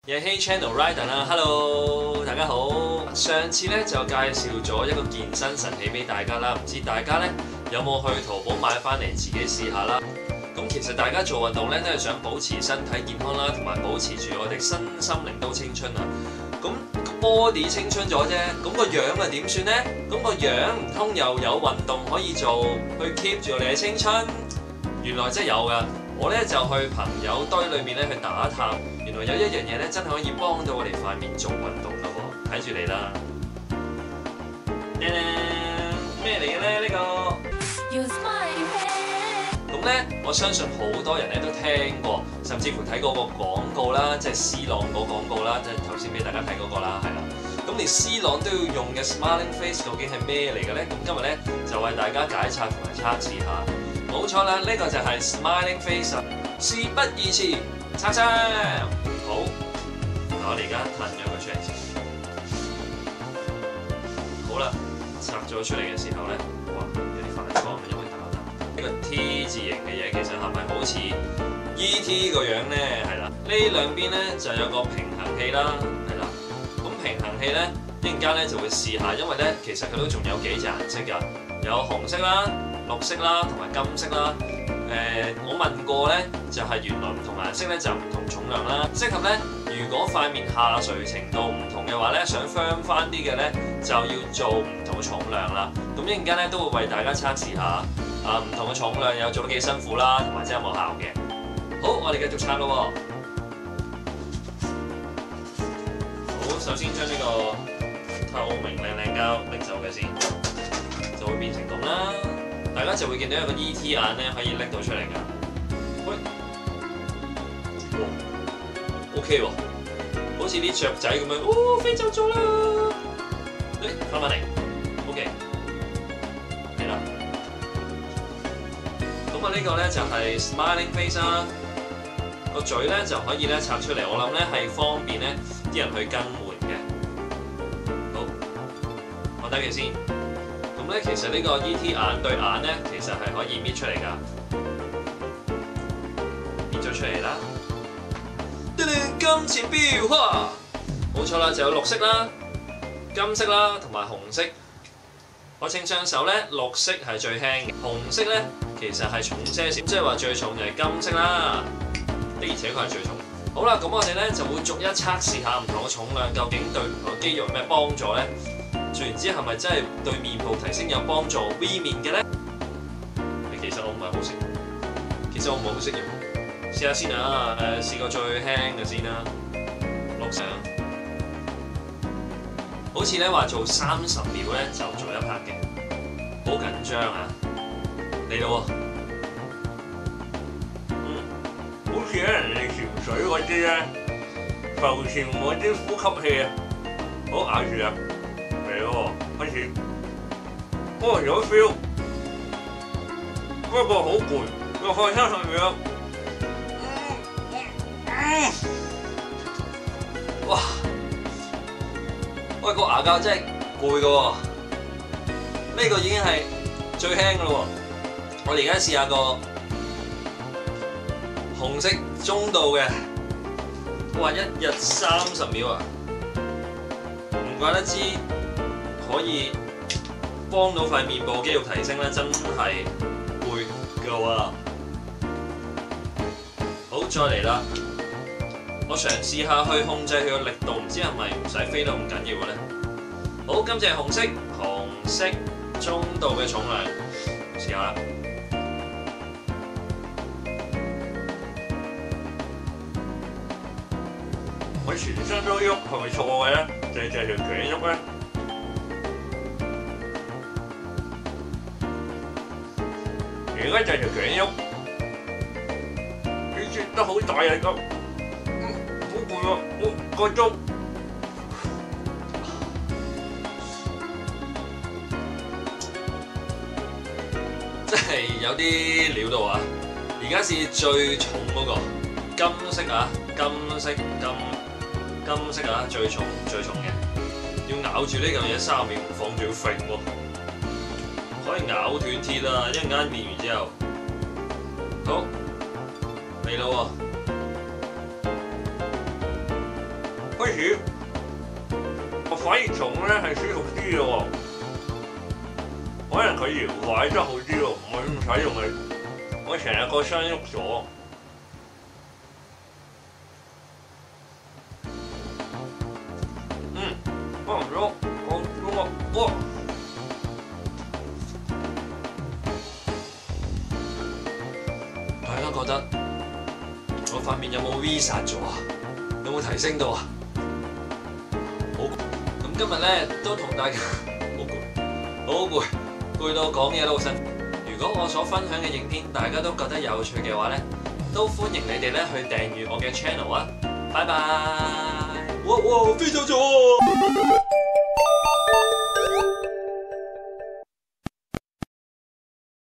夜希 Channel Rider 啦 ，Hello， 大家好。上次咧就介紹咗一個健身神器俾大家啦，唔知大家咧有冇去淘寶買翻嚟自己試下啦？咁其實大家做運動咧都係想保持身體健康啦，同埋保持住我哋身心靈都青春啊。咁 body 青春咗啫，咁個樣啊點算咧？咁個樣唔通又有運動可以做，去 keep 住我哋嘅青春？原來真係有㗎。我咧就去朋友堆裏面咧去打探，原來有一樣嘢咧真係可以幫到我哋塊面做運動㗎喎，睇住你啦。咩嚟嘅咧呢個？咁咧，我相信好多人咧都聽過，甚至乎睇過個廣告啦，即係 C 朗個廣告啦，即係頭先俾大家睇嗰個啦，係啦。咁連 C 朗都要用嘅 Smiling Face 究竟係咩嚟嘅咧？咁今日咧就為大家解拆同埋測試下。冇錯啦，呢個就係 Smiling Face， 事不宜遲，測測。好，我哋而家褪咗佢出嚟先。好啦，拆咗出嚟嘅時候咧，哇，有啲反光，因為打呢個 T 字形嘅嘢，其實係咪好似 E.T. 個樣咧？係啦，呢兩邊咧就有個平衡器啦，係啦。咁平衡器咧，一陣間咧就會試下，因為咧其實佢都仲有幾隻顏色㗎，有紅色啦、綠色啦同埋金色啦。我問過咧，就係原來唔同顏色咧就唔同重量啦。適合咧，如果塊面下垂程度唔同嘅話咧，想 firm 翻啲嘅咧，就要做唔同重量啦。咁一陣間咧都會為大家測試下唔同嘅重量有做得幾辛苦啦，同埋真係有冇效嘅。好，我哋繼續測咯。好，首先將呢個透明靚膠拎走嘅先，就會變成咁啦。大家就會見到有個 E.T. 眼咧可以拎到出嚟㗎。喂，哇 ，OK 喎，好似啲雀仔咁樣，哦，飛走咗啦！翻返嚟 ，OK， 係啦。咁啊，呢個咧就係 Smiling Face 啦。個嘴咧就可以咧拆出嚟，我諗咧係方便咧啲人去更換嘅。好，放低佢先。咁咧，其實呢個 E.T. 眼對眼咧，其實係可以搣出嚟㗎，搣咗出嚟啦。金錢標花，冇錯啦，就有綠色啦、金色啦同埋紅色。我稱雙手咧，綠色係最輕嘅，紅色咧其實係重些少，即係話最重就係金色啦。的而且確係最重。好啦，咁我哋咧就會逐一測試下唔同嘅重量究竟對個肌肉有咩幫助咧？做完之後係咪真係對面部提升有幫助 V 面嘅咧？其實我唔係好識，用。試下先啊，試個最輕嘅先啦，錄上。好似咧話做30秒咧就做一拍嘅，好緊張啊！嚟咯喎，好似咧人哋潛水嗰啲咧，浮潛嗰啲呼吸器啊，好咬住啊！嚟咯，開始。有 feel， 不過好攰，要開30秒。哇！喂，個牙膠真係攰㗎喎，呢個已經係最輕㗎咯喎。我哋而家試下個紅色中度嘅，哇！一日30秒啊，唔怪得知可以幫到塊面部肌肉提升咧，真係攰㗎喎。好，再嚟啦！我嘗試下去控制佢個力度，唔知係咪唔使飛得咁緊要嘅咧？好，今次係紅色中度嘅重量，試下啦。我全身都喐，係咪錯嘅咧？淨係條頸喐咧？而家就係條頸喐，你轉得好大啊！咁。好攰啊！個鐘，真係有啲料到啊！而家試最重嗰個金色啊，金色啊，最重嘅，要咬住呢嚿嘢3秒唔放，仲要揈喎，可以咬斷鐵啊！一陣間練完之後，好嚟啦喎！ 開始，我反而重咧係舒服啲嘅喎，可能佢搖擺得好啲喎，我唔使用佢，我成日個箱喐咗。差唔多，哇！大家覺得我塊面有冇 V 殺咗啊？有冇提升到啊？好，咁今日咧都同大家好攰，攰到講嘢都好辛苦。如果我所分享嘅影片大家都覺得有趣嘅話咧，都歡迎你哋咧去訂閱我嘅 channel 啊！拜拜！哇，飛走咗！